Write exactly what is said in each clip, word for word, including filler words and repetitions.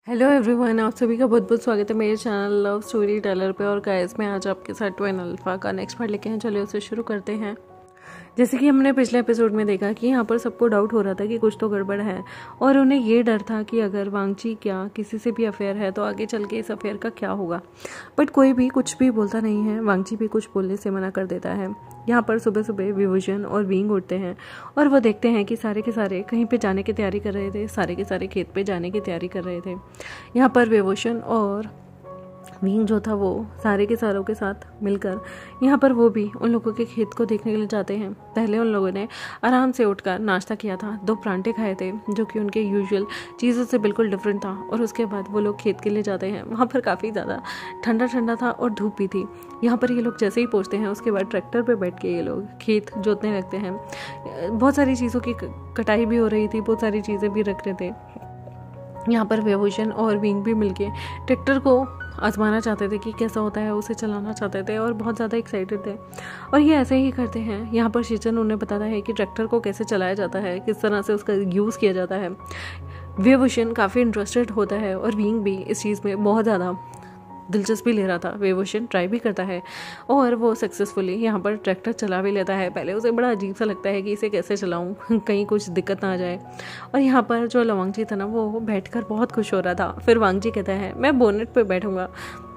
Hello everyone, आप सभी का बहुत बहुत स्वागत है मेरे चैनल लव स्टोरी टेलर पे। और गाइस, मैं आज आपके साथ ट्वेन अल्फा का नेक्स्ट पार्ट लेके हैं। चलिए उसे शुरू करते हैं। जैसे कि हमने पिछले एपिसोड में देखा कि यहाँ पर सबको डाउट हो रहा था कि कुछ तो गड़बड़ है, और उन्हें ये डर था कि अगर वांगची क्या किसी से भी अफेयर है तो आगे चल के इस अफेयर का क्या होगा। बट कोई भी कुछ भी बोलता नहीं है, वांगची भी कुछ बोलने से मना कर देता है। यहाँ पर सुबह सुबह विभूषण और विंग उठते हैं और वो देखते हैं कि सारे के सारे कहीं पे जाने की तैयारी कर रहे थे, सारे के सारे खेत पे जाने की तैयारी कर रहे थे। यहाँ पर विभूषण और विंग जो था वो सारे के सारों के साथ मिलकर यहाँ पर वो भी उन लोगों के खेत को देखने के लिए जाते हैं। पहले उन लोगों ने आराम से उठकर नाश्ता किया था, दो परांठे खाए थे जो कि उनके यूजुअल चीज़ों से बिल्कुल डिफरेंट था। और उसके बाद वो लोग खेत के लिए जाते हैं। वहाँ पर काफ़ी ज़्यादा ठंडा ठंडा था और धूप भी थी। यहाँ पर ये लोग जैसे ही पहुँचते हैं उसके बाद ट्रैक्टर पर बैठ के ये लोग खेत जोतने लगते हैं। बहुत सारी चीज़ों की कटाई भी हो रही थी, बहुत सारी चीज़ें भी रख रहे थे। यहाँ पर विभूषण और विंग भी मिलके ट्रैक्टर को आजमाना चाहते थे कि कैसा होता है, उसे चलाना चाहते थे और बहुत ज़्यादा एक्साइटेड थे। और ये ऐसे ही करते हैं। यहाँ पर शिचन उन्हें बताता है कि ट्रैक्टर को कैसे चलाया जाता है, किस तरह से उसका यूज़ किया जाता है। विभूषण काफ़ी इंटरेस्टेड होता है और विंग भी इस चीज़ में बहुत ज़्यादा दिलचस्पी ले रहा था। विभूषण ट्राई भी करता है और वो सक्सेसफुली यहाँ पर ट्रैक्टर चला भी लेता है। पहले उसे बड़ा अजीब सा लगता है कि इसे कैसे चलाऊं, कहीं कुछ दिक्कत ना आ जाए। और यहाँ पर जो लवांगजी था ना, वो बैठकर बहुत खुश हो रहा था। फिर वांगजी कहता है मैं बोनेट पे बैठूंगा।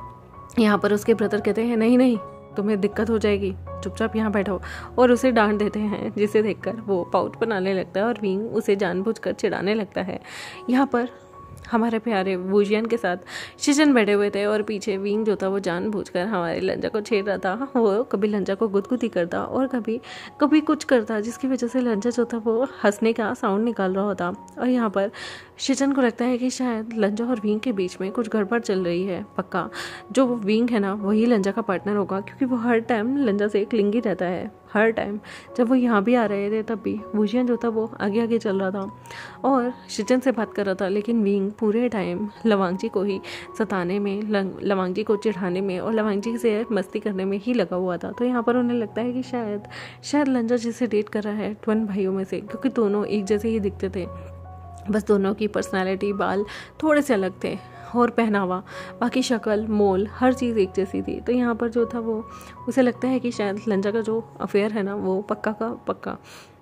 यहाँ पर उसके ब्रदर कहते हैं नहीं नहीं, तुम्हें दिक्कत हो जाएगी, चुपचाप यहाँ बैठो, और उसे डांट देते हैं, जिसे देखकर वो पाउट बनाने लगता है और विंग उसे जानबूझकर चिढ़ाने लगता है। यहाँ पर हमारे प्यारे वुजियान के साथ शिचन बैठे हुए थे और पीछे विंग जो था वो जानबूझकर हमारे लंजा को छेड़ रहा था। वो कभी लंजा को गुदगुदी करता और कभी कभी कुछ करता, जिसकी वजह से लंजा जो था वो हंसने का साउंड निकाल रहा होता। और यहाँ पर शिचन को लगता है कि शायद लंजा और विंग के बीच में कुछ गड़बड़ चल रही है। पक्का जो विंग है ना, वही लंजा का पार्टनर होगा, क्योंकि वो हर टाइम लंजा से क्लिंगी रहता है। हर टाइम जब वो यहाँ भी आ रहे थे तब भी वुजियान जो था वो आगे आगे चल रहा था और शिचन से बात कर रहा था, लेकिन विंग पूरे टाइम लवांगजी को ही सताने में, लवांगजी को चिढ़ाने में और लवांगजी से मस्ती करने में ही लगा हुआ था। तो यहाँ पर उन्हें लगता है कि शायद शायद लंजा जिसे डेट कर रहा है ट्विन भाइयों में से, क्योंकि दोनों एक जैसे ही दिखते थे, बस दोनों की पर्सनैलिटी, बाल थोड़े से अलग थे और पहनावा, बाकी शक्ल, मोल, हर चीज़ एक जैसी थी। तो यहाँ पर जो था वो उसे लगता है कि शायद लंजा का जो अफेयर है ना, वो पक्का का पक्का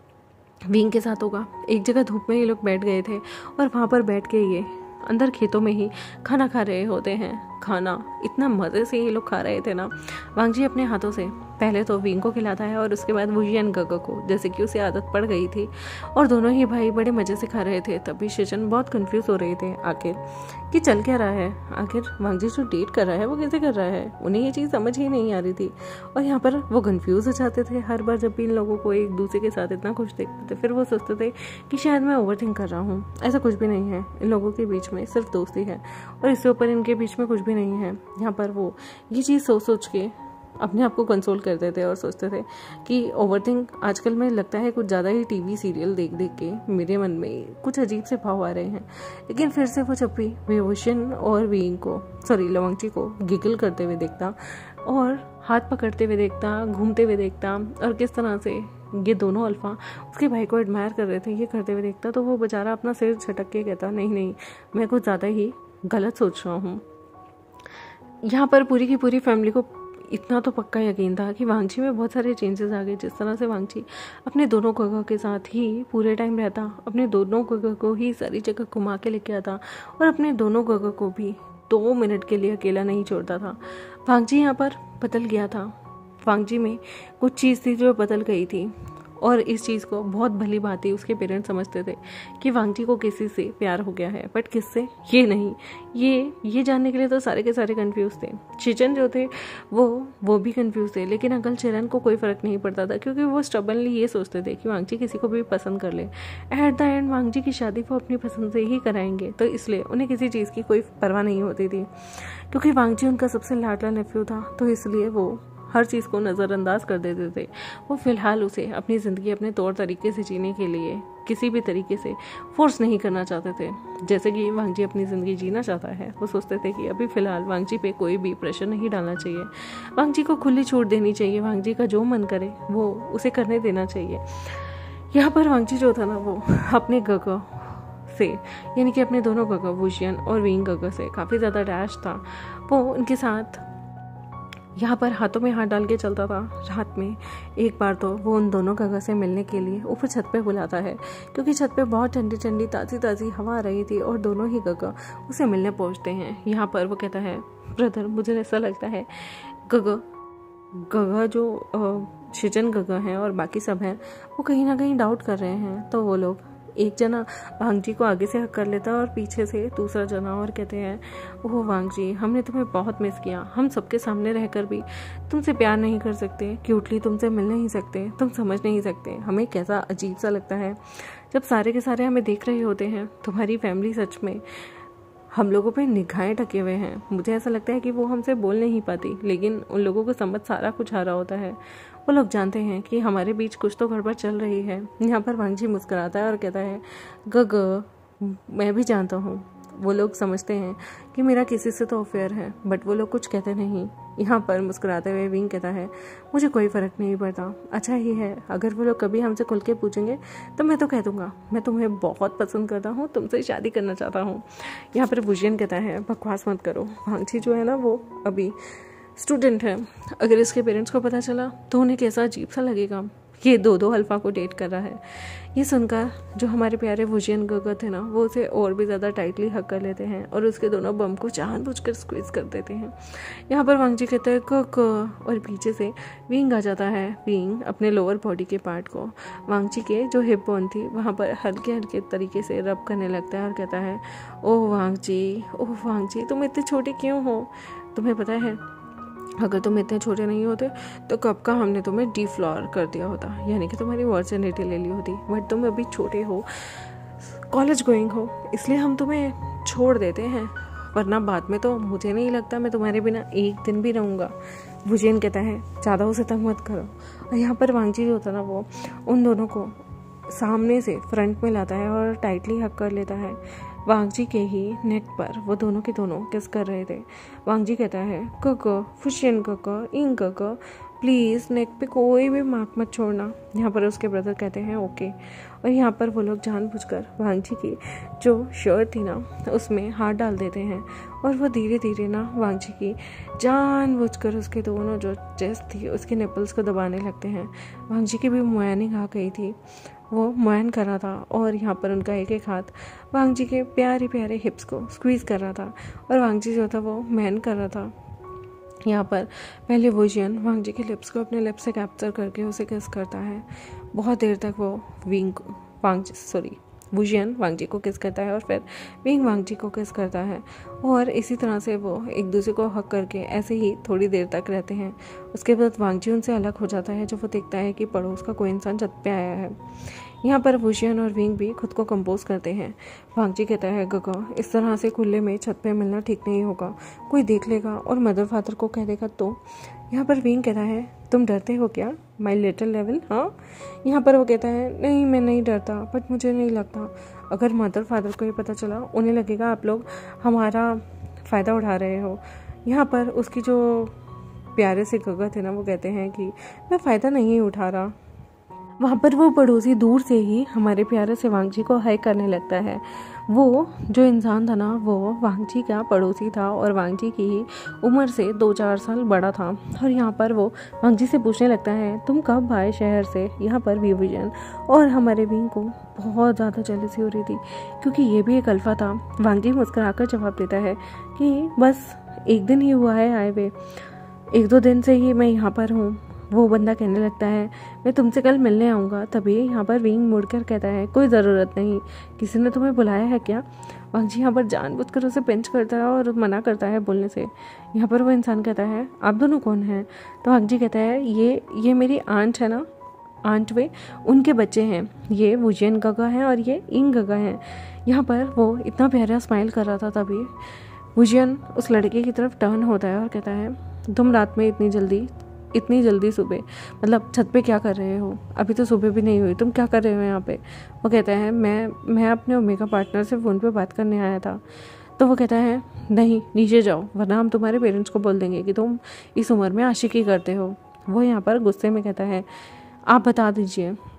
विंग के साथ होगा। एक जगह धूप में ये लोग बैठ गए थे और वहाँ पर बैठ के ये अंदर खेतों में ही खाना खा रहे होते हैं। खाना इतना मज़े से ये लोग खा रहे थे ना। वांगजी अपने हाथों से पहले तो विंग को खिलाता है और उसके बाद वुजियान गगा को, जैसे कि उसे आदत पड़ गई थी। और दोनों ही भाई बड़े मज़े से खा रहे थे। तभी शिचन बहुत कंफ्यूज हो रहे थे आखिर कि चल क्या रहा है, आखिर वांगजी जो डेट कर रहा है वो कैसे कर रहा है। उन्हें ये चीज़ समझ ही नहीं आ रही थी और यहाँ पर वो कंफ्यूज हो जाते थे हर बार जब भी इन लोगों को एक दूसरे के साथ इतना खुश देखते थे। फिर वो सोचते थे कि शायद मैं ओवर थिंक कर रहा हूँ, ऐसा कुछ भी नहीं है। इन लोगों के बीच में सिर्फ दोस्ती है और इससे ऊपर इनके बीच में कुछ भी नहीं है। यहाँ पर वो ये चीज़ सोच सोच के अपने आप को कंसोल करते थे और सोचते थे कि ओवरथिंक आजकल में लगता है कुछ ज़्यादा ही टीवी सीरियल देख देख के मेरे मन में कुछ अजीब से भाव आ रहे हैं। लेकिन फिर से वो जब भी विभूषण और विंग को, सॉरी लवांगजी को गिगल करते हुए देखता और हाथ पकड़ते हुए देखता, घूमते हुए देखता, और किस तरह से ये दोनों अल्फा उसके भाई को एडमायर कर रहे थे ये करते हुए देखता, तो वो बेचारा अपना सिर झटक के कहता नहीं नहीं, मैं कुछ ज़्यादा ही गलत सोच रहा हूँ। यहाँ पर पूरी की पूरी फैमिली को इतना तो पक्का यकीन था कि वांगची में बहुत सारे चेंजेस आ गए। जिस तरह से वांगची अपने दोनों गगा के साथ ही पूरे टाइम रहता, अपने दोनों गगा को ही सारी जगह घुमा के लेके आता और अपने दोनों गगा को भी दो मिनट के लिए अकेला नहीं छोड़ता था। वांगची यहाँ पर बदल गया था। वांगची में कुछ चीज़ थी जो बदल गई थी और इस चीज़ को बहुत भली भांति उसके पेरेंट्स समझते थे कि वांगची को किसी से प्यार हो गया है, बट किससे ये नहीं। ये ये जानने के लिए तो सारे के सारे कंफ्यूज थे। शिचन जो थे वो वो भी कंफ्यूज थे, लेकिन अंकल चरण को कोई फ़र्क नहीं पड़ता था, क्योंकि वो स्टबनली ये सोचते थे कि वांगची किसी को भी पसंद कर ले। एट द एंड वांगची की शादी वो अपनी पसंद से ही कराएंगे, तो इसलिए उन्हें किसी चीज़ की कोई परवाह नहीं होती थी। क्योंकि वांगची उनका सबसे लाडला नेफ्यू था, तो इसलिए वो हर चीज़ को नज़रअंदाज कर देते थे। वो फ़िलहाल उसे अपनी ज़िंदगी अपने तौर तरीके से जीने के लिए किसी भी तरीके से फोर्स नहीं करना चाहते थे। जैसे कि वांगजी अपनी ज़िंदगी जीना चाहता है, वो सोचते थे कि अभी फ़िलहाल वांगजी पे कोई भी प्रेशर नहीं डालना चाहिए, वांगजी को खुली छूट देनी चाहिए, वांगजी का जो मन करे वो उसे करने देना चाहिए। यहाँ पर वांगजी जो था ना, वो अपने गगा से, यानी कि अपने दोनों गगा वुजियन और विंग गगा से काफ़ी ज़्यादा अटैच था। वो उनके साथ यहाँ पर हाथों में हाथ डाल के चलता था। रात में एक बार तो वो उन दोनों गगा से मिलने के लिए ऊपर छत पे बुलाता है, क्योंकि छत पे बहुत ठंडी ठंडी ताज़ी ताज़ी हवा आ रही थी और दोनों ही गगा उसे मिलने पहुँचते हैं। यहाँ पर वो कहता है, ब्रदर मुझे ऐसा लगता है गगा गगा जो शिजन गगा हैं और बाकी सब हैं वो कहीं ना कहीं डाउट कर रहे हैं। तो वो लोग, एक जना वांग जी को आगे से हक कर लेता है और पीछे से दूसरा जना और कहते हैं, ओह वांग जी, हमने तुम्हें बहुत मिस किया। हम सबके सामने रहकर भी तुमसे प्यार नहीं कर सकते, क्यूटली तुमसे मिल नहीं सकते, तुम समझ नहीं सकते हमें कैसा अजीब सा लगता है जब सारे के सारे हमें देख रहे होते हैं। तुम्हारी फैमिली सच में हम लोगों पे निगाहें ढके हुए हैं। मुझे ऐसा लगता है कि वो हमसे बोल नहीं पाती, लेकिन उन लोगों को समझ सारा कुछ आ रहा होता है। वो लोग जानते हैं कि हमारे बीच कुछ तो गड़बड़ चल रही है। यहाँ पर वांग जी मुस्कुराता है और कहता है, गग मैं भी जानता हूँ। वो लोग समझते हैं कि मेरा किसी से तो अफेयर है, बट वो लोग कुछ कहते नहीं। यहाँ पर मुस्कुराते हुए विंग कहता है, मुझे कोई फ़र्क नहीं पड़ता, अच्छा ही है। अगर वो लोग कभी हमसे खुल के पूछेंगे तो मैं तो कह दूँगा मैं तुम्हें बहुत पसंद करता हूँ, तुमसे शादी करना चाहता हूँ। यहाँ पर वुजियन कहता है, बकवास मत करो, वांग जी जो है ना वो अभी स्टूडेंट है। अगर इसके पेरेंट्स को पता चला तो उन्हें कैसा अजीब सा लगेगा, ये दो दो अल्फ़ा को डेट कर रहा है। ये सुनकर जो हमारे प्यारे वुजियन गगा थे ना, वो उसे और भी ज़्यादा टाइटली हक कर लेते हैं और उसके दोनों बम को जानबूझकर स्क्वीज कर देते हैं। यहाँ पर वांग जी कहते हैं कक, और पीछे से विंग आ जाता है। विंग अपने लोअर बॉडी के पार्ट को वांग जी के जो हिप बोन थी वहाँ पर हल्के हल्के तरीके से रब करने लगता है और कहता है, ओह वांग जी, ओह वांग जी, तुम इतने छोटे क्यों हो? तुम्हें पता है अगर तुम इतने छोटे नहीं होते तो कब का हमने तुम्हें डिफ्लॉर कर दिया होता, यानी कि तुम्हारी वर्जिनिटी ले ली होती। बट तुम अभी छोटे हो, कॉलेज गोइंग हो, इसलिए हम तुम्हें छोड़ देते हैं, वरना बाद में तो मुझे नहीं लगता मैं तुम्हारे बिना एक दिन भी रहूँगा। वुजियन कहता है, ज़्यादा उसे तंग मत करो। और यहाँ पर वांग जी जो होता है ना, वो उन दोनों को सामने से फ्रंट में लाता है और टाइटली हक कर लेता है। वांग जी के ही नेक पर वो दोनों के दोनों किस कर रहे थे। वांग जी कहता है, कका फुशियन कका इंग कका, प्लीज़ नेक पे कोई भी मार्क मत छोड़ना। यहाँ पर उसके ब्रदर कहते हैं ओके। और यहाँ पर वो लोग जानबूझकर वांग जी की जो शर्ट थी ना उसमें हाथ डाल देते हैं और वो धीरे धीरे ना वांग जी की जानबूझकर उसके दोनों जो चेस्ट थी उसके निपल्स को दबाने लगते हैं। वांग जी की भी मुआयनिंग आ गई थी, वो मुआयन कर रहा था और यहाँ पर उनका एक एक हाथ वांग जी के प्यारे प्यारे हिप्स को स्क्वीज़ कर रहा था और वांग जी जो था वो मैन कर रहा था। यहाँ पर पहले वुजियन वांग जी के लिप्स को अपने लिप्स से कैप्चर करके उसे किस करता है। बहुत देर तक वो विंग वांग सॉरी वुजियन वांग जी को किस करता है और फिर विंग वांग जी को किस करता है और इसी तरह से वो एक दूसरे को हक करके ऐसे ही थोड़ी देर तक रहते हैं। उसके बाद वांग जी उनसे अलग हो जाता है जब वो देखता है कि पड़ोस का कोई इंसान छत पे आया है। यहाँ पर वुजियन और विंग भी खुद को कंपोज करते हैं। वांग जी कहता है, गगा इस तरह से खुले में छत पे मिलना ठीक नहीं होगा, कोई देख लेगा और मदर फादर को कह देगा तो। यहाँ पर विंग कहता है, तुम डरते हो क्या माय लिटिल लेवल? हाँ। यहाँ पर वो कहता है, नहीं मैं नहीं डरता, बट मुझे नहीं लगता अगर मदर फादर को ये पता चला उन्हें लगेगा आप लोग हमारा फ़ायदा उठा रहे हो। यहाँ पर उसकी जो प्यारे से गगा थे ना वो कहते हैं कि मैं फ़ायदा नहीं उठा रहा। वहाँ पर वो पड़ोसी दूर से ही हमारे प्यारे से वांग जी को हाई करने लगता है। वो जो इंसान था ना वो वांग जी का पड़ोसी था और वांग जी की ही उम्र से दो चार साल बड़ा था। और यहाँ पर वो वांग जी से पूछने लगता है, तुम कब आए शहर से? यहाँ पर भी विजन और हमारे विंग को बहुत ज़्यादा जेलसी हो रही थी क्योंकि ये भी एक अल्फ़ा था। वांग जी मुस्कुराकर जवाब देता है कि बस एक दिन ही हुआ है आए हुए, एक दो दिन से ही मैं यहाँ पर हूँ। वो बंदा कहने लगता है, मैं तुमसे कल मिलने आऊँगा। तभी यहाँ पर विंग मुड़कर कहता है, कोई ज़रूरत नहीं, किसी ने तुम्हें बुलाया है क्या? वांग जी यहाँ पर जानबूझकर उसे पिंच करता है और मना करता है बोलने से। यहाँ पर वो इंसान कहता है, आप दोनों कौन हैं? तो वांग जी कहता है, ये ये मेरी आंट है ना, आंट वे उनके बच्चे हैं, ये वुजियन गगा हैं और ये इंग गगा हैं। यहाँ पर वो इतना प्यारा स्माइल कर रहा था तभी वुजियन उस लड़के की तरफ टर्न होता है और कहता है, तुम रात में इतनी जल्दी इतनी जल्दी सुबह मतलब छत पे क्या कर रहे हो? अभी तो सुबह भी नहीं हुई, तुम क्या कर रहे हो यहाँ पे? वो कहता है, मैं मैं अपने ओमेगा पार्टनर से फ़ोन पे बात करने आया था। तो वो कहता है, नहीं नीचे जाओ वरना हम तुम्हारे पेरेंट्स को बोल देंगे कि तुम इस उम्र में आशिकी करते हो। वो यहाँ पर गुस्से में कहता है, आप बता दीजिए।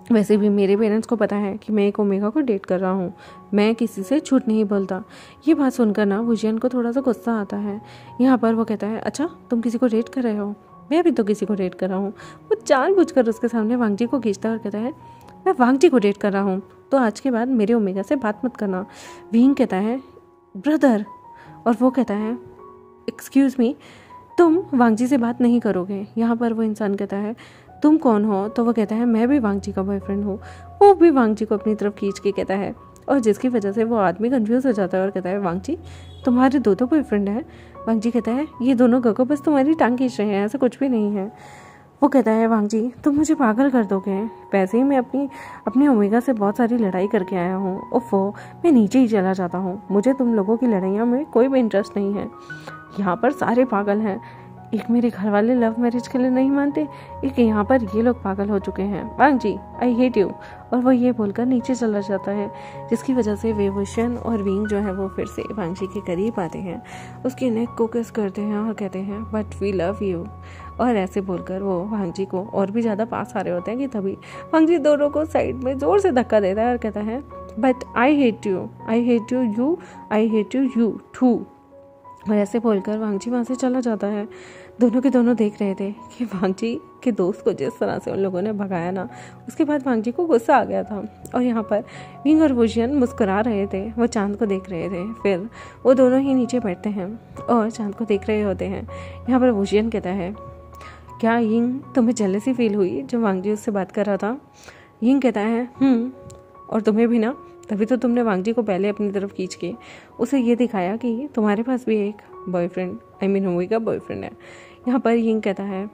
वैसे भी मेरे पेरेंट्स को पता है कि मैं एक ओमेगा को डेट कर रहा हूँ, मैं किसी से झूठ नहीं बोलता। ये बात सुनकर ना वुजियन को थोड़ा सा गुस्सा आता है। यहाँ पर वो कहता है, अच्छा तुम किसी को डेट कर रहे हो? मैं भी तो किसी को डेट कर रहा हूँ। वो जानबूझकर उसके सामने वांगजी को खींचता है और कहता है, मैं वांगजी को डेट कर रहा हूँ, तो आज के बाद मेरे ओमेगा से बात मत करना। विंग कहता है, ब्रदर, और वो कहता है, एक्सक्यूज़ मी, तुम वांगजी से बात नहीं करोगे। यहाँ पर वो इंसान कहता है, तुम कौन हो? तो वो कहता है, मैं भी वांगजी का बॉयफ्रेंड हूँ। वो भी वांगजी को अपनी तरफ खींच के कहता है, और जिसकी वजह से वो आदमी कंफ्यूज हो जाता है और कहता है, वांगजी तुम्हारे दो दो बॉयफ्रेंड हैं? वांगजी कहता है, ये दोनों गगो बस तुम्हारी टांग खींच रहे हैं, ऐसा कुछ भी नहीं है। वो कहता है, वांगजी तुम मुझे पागल कर दोगे, वैसे ही मैं अपनी अपने ओमेगा से बहुत सारी लड़ाई करके आया हूँ। ओफो, मैं नीचे ही चला जाता हूँ, मुझे तुम लोगों की लड़ाइयों में कोई भी इंटरेस्ट नहीं है। यहाँ पर सारे पागल हैं, एक मेरे घर वाले लव मैरिज के लिए नहीं मानते, एक यहाँ पर ये लोग पागल हो चुके हैं। वांगजी आई हेट यू। और वो ये बोलकर नीचे चला जाता है, जिसकी वजह से वेवोशन और विंग जो है वो फिर से वांगजी के करीब आते हैं, उसके नेक को किस करते हैं और कहते हैं, बट वी लव यू। और ऐसे बोलकर वो वांगजी को और भी ज़्यादा पास आ रहे होते हैं कि तभी वांगजी दोनों को साइड में ज़ोर से धक्का देता है और कहता है, but I hate you, I hate you you, I hate you you too. और ऐसे बोलकर वांगजी वहाँ से चला जाता है। दोनों के दोनों देख रहे थे कि वांगजी के दोस्त को जिस तरह से उन लोगों ने भगाया ना, उसके बाद वांगजी को गुस्सा आ गया था। और यहाँ पर विंग और वुजियन मुस्कुरा रहे थे, वो चांद को देख रहे थे। फिर वो दोनों ही नीचे बैठते हैं और चांद को देख रहे होते हैं। यहाँ पर वुजियन कहता है, क्या यिंग तुम्हें जेलसी फील हुई जब वांगजी उससे बात कर रहा था? यिंग कहता है, हम्म और तुम्हें भी ना, तभी तो तुमने वांगजी को पहले अपनी तरफ खींच के उसे ये दिखाया कि तुम्हारे पास भी एक boyfriend, I mean omega boyfriend है। यहाँ पर यिंग कहता है,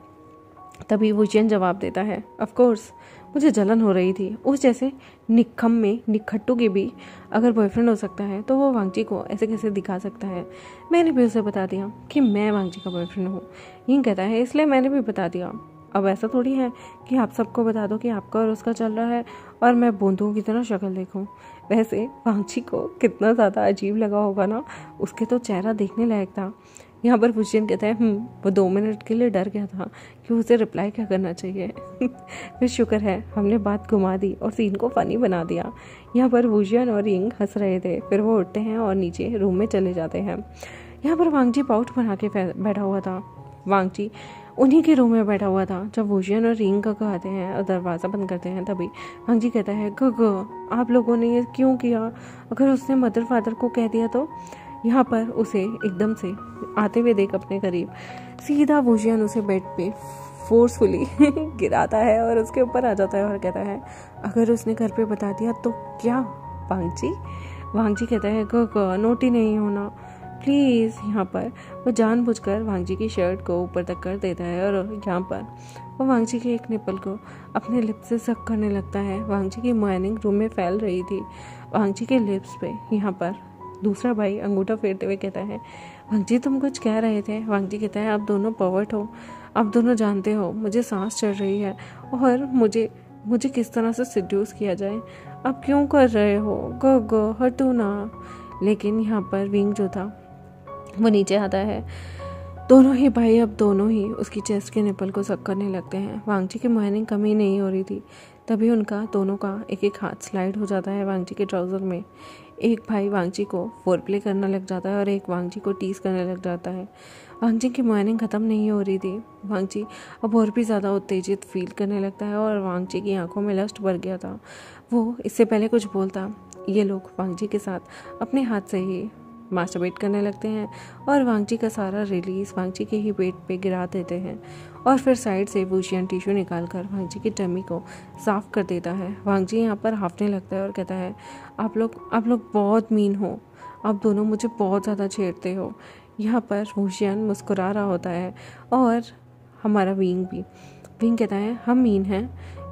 तभी वुजियन जवाब देता है, ऑफ कोर्स मुझे जलन हो रही थी, उस जैसे निखम में निखट्टू के भी अगर बॉयफ्रेंड हो सकता है तो वो वांगजी को ऐसे कैसे दिखा सकता है। मैंने भी उसे बता दिया कि मैं वांगजी का बॉयफ्रेंड हूँ। यिंग कहता है, इसलिए मैंने भी बता दिया। अब ऐसा थोड़ी है कि आप सबको बता दो कि आपका और उसका चल रहा है और मैं बूंदों की तरह शक्ल देखूं। वैसे वांगजी को कितना ज़्यादा अजीब लगा होगा ना, उसके तो चेहरा देखने लायक था। यहाँ पर वुजियन कहता है, हम्म वो दो मिनट के लिए डर गया था कि उसे रिप्लाई क्या करना चाहिए। फिर शुक्र है हमने बात घुमा दी और सीन को फनी बना दिया। यहाँ पर वुजियन और यिंग हंस रहे थे। फिर वो उठते हैं और नीचे रूम में चले जाते हैं। यहाँ पर वांगजी पाउट बना के बैठा हुआ था। वांगजी उन्हीं के रूम में बैठा हुआ था। जब वुजियन और यिंग गगो आते हैं और दरवाज़ा बंद करते हैं, तभी वांगजी कहता है, गगो आप लोगों ने ये क्यों किया? अगर उसने मदर फादर को कह दिया तो? यहाँ पर उसे एकदम से आते हुए देख अपने करीब सीधा वुजियन उसे बेड पे फोर्सफुली गिराता है और उसके ऊपर आ जाता है और कहता है, अगर उसने घर पे बता दिया तो क्या? वांगजी वांगजी कहता है, गगो नोटी नहीं होना प्लीज़। यहाँ पर वो जानबूझकर वांगजी की शर्ट को ऊपर तक कर देता है और यहाँ पर वो वांगजी के एक निपल को अपने लिप्स से सक करने लगता है। वांगजी की मॉर्निंग रूम में फैल रही थी। वांगजी के लिप्स पे यहाँ पर दूसरा भाई अंगूठा फेरते हुए कहता है, वांगजी तुम कुछ कह रहे थे? वांगजी कहता है, आप दोनों पर्वर्ट हो, आप दोनों जानते हो मुझे सांस चढ़ रही है और मुझे मुझे किस तरह से सिड्यूस किया जाए। आप क्यों कर रहे हो? गो गो हटो ना। लेकिन यहाँ पर विंग जो था वो नीचे आता है। दोनों ही भाई अब दोनों ही उसकी चेस्ट के निपल को सक करने लगते हैं। वांगजी की मॉर्निंग कमी नहीं हो रही थी। तभी उनका दोनों का एक एक हाथ स्लाइड हो जाता है वांगजी के ट्राउज़र में। एक भाई वांगजी को फोर प्ले करना लग जाता है और एक वांगजी को टीस करने लग जाता है। वांगजी की मॉर्निंग ख़त्म नहीं हो रही थी। वांगजी अब और भी ज़्यादा उत्तेजित फील करने लगता है और वांगजी की आंखों में लस्ट भर गया था। वो इससे पहले कुछ बोलता, ये लोग वांगजी के साथ अपने हाथ से ही मास्टरबेट करने लगते हैं और वांगजी का सारा रिलीज वांगजी के ही पेट पे गिरा देते हैं और फिर साइड से वुजियन टिश्यू निकालकर वांगजी की टमी को साफ कर देता है। वांगजी यहाँ पर हाफने लगता है और कहता है, आप लोग आप लोग बहुत मीन हो, आप दोनों मुझे बहुत ज़्यादा छेड़ते हो। यहाँ पर वुजियन मुस्कुरा रहा होता है और हमारा विंग भी विंग कहता है, हम मीन हैं,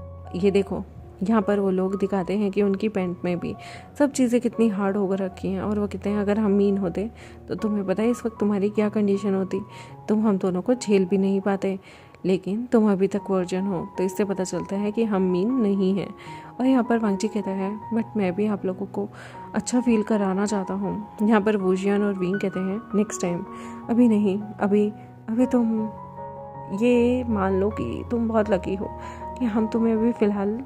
ये देखो। यहाँ पर वो लोग दिखाते हैं कि उनकी पैंट में भी सब चीज़ें कितनी हार्ड होकर रखी हैं और वो कहते हैं, अगर हम मीन होते तो तुम्हें पता है इस वक्त तुम्हारी क्या कंडीशन होती, तुम हम दोनों को झेल भी नहीं पाते, लेकिन तुम अभी तक वर्जन हो, तो इससे पता चलता है कि हम मीन नहीं हैं। और यहाँ पर वांगजी कहता है, बट मैं भी आप लोगों को अच्छा फील कराना चाहता हूँ। यहाँ पर वुजियन और विंग कहते हैं, नेक्स्ट टाइम, अभी नहीं, अभी अभी तुम ये मान लो कि तुम बहुत लकी हो कि हम तुम्हें अभी फ़िलहाल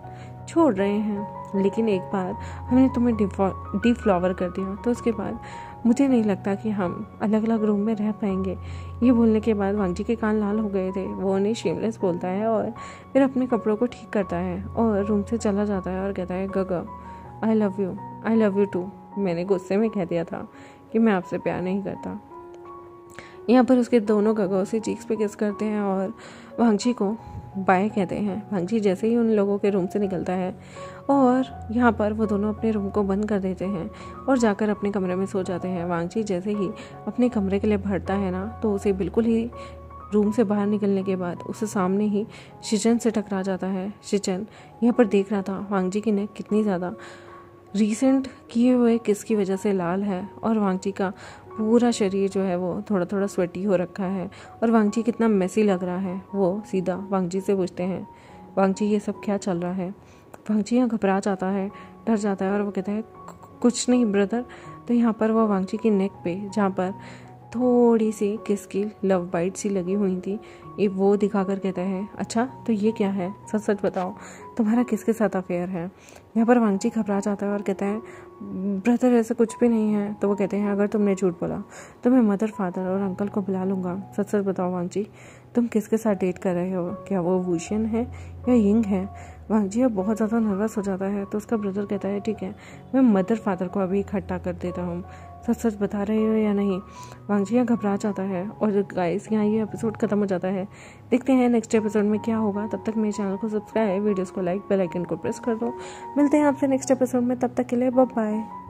छोड़ रहे हैं, लेकिन एक बार हमने तुम्हें डिफ्लावर कर दिया तो उसके बाद मुझे नहीं लगता कि हम अलग अलग रूम में रह पाएंगे। ये बोलने के बाद वांग जी के कान लाल हो गए थे। वो उन्हें शेमलेस बोलता है और फिर अपने कपड़ों को ठीक करता है और रूम से चला जाता है और कहता है, गगा I love you, I love you too. मैंने गुस्से में कह दिया था कि मैं आपसे प्यार नहीं करता। यहाँ पर उसके दोनों गगा उसे चीक्स पे किस करते हैं और वांग जी को बाय कहते हैं। वांग जी जैसे ही उन लोगों के रूम से निकलता है और यहाँ पर वो दोनों अपने रूम को बंद कर देते हैं और जाकर अपने कमरे में सो जाते हैं। वांग जी जैसे ही अपने कमरे के लिए भरता है ना, तो उसे बिल्कुल ही रूम से बाहर निकलने के बाद उसे सामने ही शिचन से टकरा जाता है। शिचन यहाँ पर देख रहा था वांग जी की नेक कितनी ज़्यादा रिसेंट किए हुए किस की वजह से लाल है और वांग जी का पूरा शरीर जो है वो थोड़ा थोड़ा स्वेटी हो रखा है और वांग जी कितना मेसी लग रहा है। वो सीधा वांग जी से पूछते हैं, वांग जी ये सब क्या चल रहा है। वांग जी यहाँ घबरा जाता है, डर जाता है और वो कहता है, कुछ नहीं ब्रदर। तो यहाँ पर वो वांग जी की नेक पे जहाँ पर थोड़ी सी किस की लव बाइट सी लगी हुई थी, ये वो दिखाकर कहता है, अच्छा तो ये क्या है, सच सच बताओ तुम्हारा किसके साथ अफेयर है। यहाँ पर वांग जी घबरा जाता है और कहता है, ब्रदर ऐसा कुछ भी नहीं है। तो वो कहते हैं, अगर तुमने झूठ बोला तो मैं मदर फादर और अंकल को बुला लूँगा। सच सच बताओ वांग जी, तुम किसके साथ डेट कर रहे हो, क्या वो वुशियन है या यिंग है। वांग जी अब बहुत ज़्यादा नर्वस हो जाता है। तो उसका ब्रदर कहता है, ठीक है मैं मदर फादर को अभी इकट्ठा कर देता हूँ, सच सच बता रहे हो या नहीं। वांग जी यहाँ घबरा जाता है और गाइस यहाँ ये एपिसोड खत्म हो जाता है। देखते हैं नेक्स्ट एपिसोड में क्या होगा। तब तक मेरे चैनल को सब्सक्राइब, वीडियोस को लाइक, बेल आइकन को प्रेस कर दो। मिलते हैं आपसे नेक्स्ट एपिसोड में, तब तक के लिए बाय बाय।